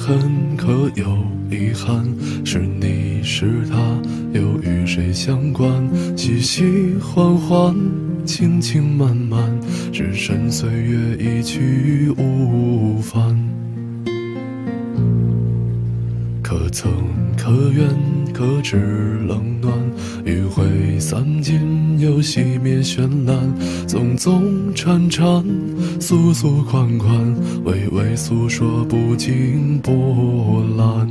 恨可有遗憾，是你是他又与谁相关？细细缓缓，轻轻慢慢，只身岁月一去无返。可曾可愿可知冷暖，余晖散尽又熄灭绚烂，纵纵潺潺，速速款款，微微诉说不尽波澜。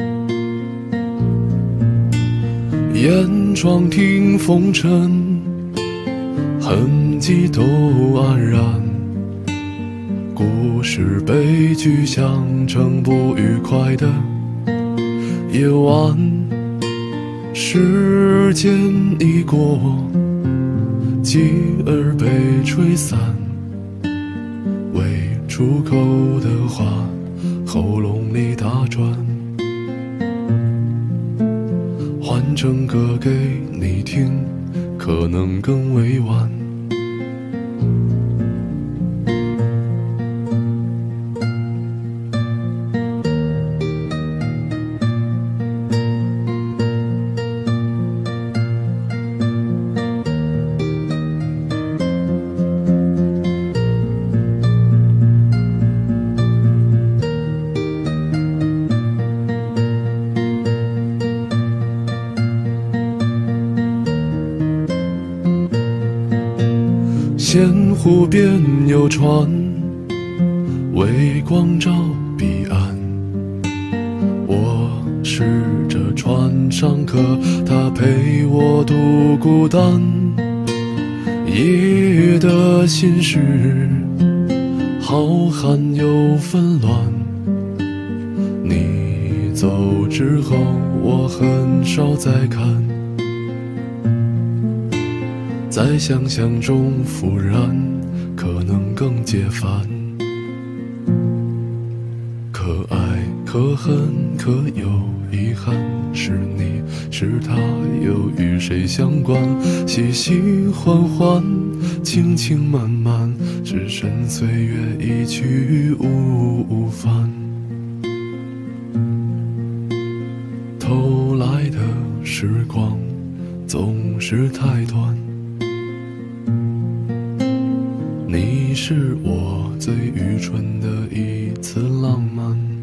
烟窗听风尘，痕迹都黯然，故事悲剧象征不愉快的夜晚，时间已过，继而被吹散，未出口的话，喉咙里打转，换成歌给你听，可能更委婉。仙湖边有船，微光照彼岸。我是这船上客，他陪我度孤单。夜的心事，浩瀚又纷乱。你走之后，我很少再看。在想象中复燃，可能更解烦。可爱可恨可有遗憾，是你是他又与谁相关？细细缓缓，轻轻慢慢，只身岁月一去无返。偷来的时光总是太短，你是我最愚蠢的一次浪漫。